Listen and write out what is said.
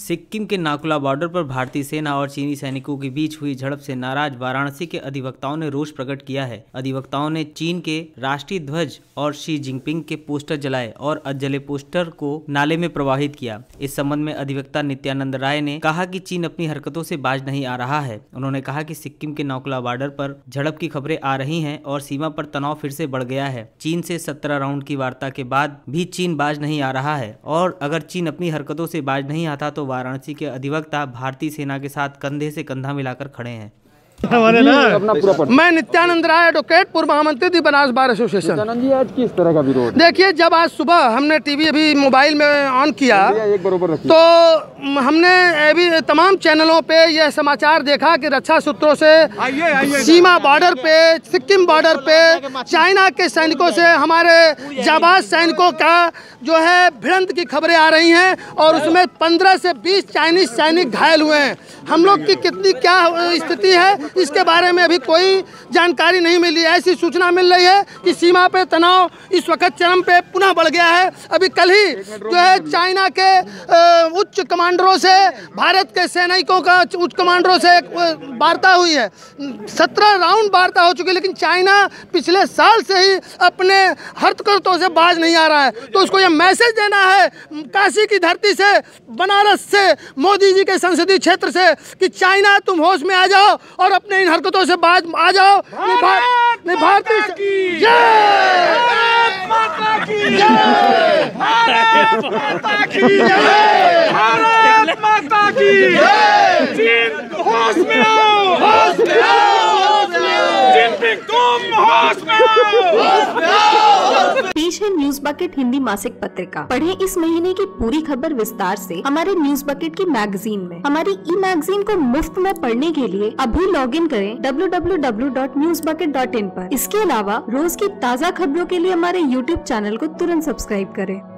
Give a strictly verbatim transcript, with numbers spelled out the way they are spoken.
सिक्किम के नाकुला बॉर्डर पर भारतीय सेना और चीनी सैनिकों के बीच हुई झड़प से नाराज वाराणसी के अधिवक्ताओं ने रोष प्रकट किया है। अधिवक्ताओं ने चीन के राष्ट्रीय ध्वज और शी जिनपिंग के पोस्टर जलाए और जले पोस्टर को नाले में प्रवाहित किया। इस संबंध में अधिवक्ता नित्यानंद राय ने कहा कि चीन अपनी हरकतों से बाज नहीं आ रहा है। उन्होंने कहा कि सिक्किम के नाकुला बॉर्डर पर झड़प की खबरें आ रही हैं और सीमा पर तनाव फिर से बढ़ गया है। चीन से सत्रह राउंड की वार्ता के बाद भी चीन बाज नहीं आ रहा है और अगर चीन अपनी हरकतों से बाज नहीं आता तो वाराणसी के अधिवक्ता भारतीय सेना के साथ कंधे से कंधा मिलाकर खड़े हैं। मैं नित्यानंद राय एडवोकेट, पूर्व महामंत्री the Banaras bar association. Nityanand ji, आज किस तरह का विरोध? देखिए, जब आज सुबह हमने टीवी अभी मोबाइल में ऑन किया एक बरोबर तो हमने अभी तमाम चैनलों पे यह समाचार देखा कि रक्षा सूत्रों से आइए, आइए, सीमा बॉर्डर पे, सिक्किम बॉर्डर पे चाइना के सैनिकों से हमारे जाबाज सैनिकों का जो है भिड़ंत की खबरें आ रही हैं और उसमें पंद्रह से बीस चाइनीज सैनिक घायल हुए हैं। हम लोग की कितनी क्या स्थिति है इसके बारे में अभी कोई जानकारी नहीं मिली। ऐसी सूचना मिल रही है कि सीमा पे तनाव इस वक्त चरम पे पुनः बढ़ गया है। अभी कल ही जो है चाइना के उच्च कमांडरों से भारत के सैनिकों का उच्च कमांडरों से वार्ता हुई है। सत्रह राउंड वार्ता हो चुकी है, लेकिन चाइना पिछले साल से ही अपने हरकतों से बाज नहीं आ रहा है। तो उसको यह मैसेज देना है काशी की धरती से, बनारस से, मोदी जी के संसदीय क्षेत्र से कि चाइना तुम होश में आ जाओ और अपने इन हरकतों से बाज आ जाओ। भारतीय जय, भारत माता की जय, भारत माता की जय, भारत माता की जय। चीन होश में आओ, होश में आओ, होश में आओ, जिनपिंग तुम होश में आओ, होश में आओ। पेश है न्यूज बकेट हिंदी मासिक पत्रिका। पढ़ें इस महीने की पूरी खबर विस्तार से हमारे न्यूज बकेट की मैगजीन में। हमारी ई मैगजीन को मुफ्त में पढ़ने के लिए अभी लॉग इन करें W W W dot news bucket dot in पर। इसके अलावा रोज की ताज़ा खबरों के लिए हमारे यूट्यूब चैनल को तुरंत सब्सक्राइब करें।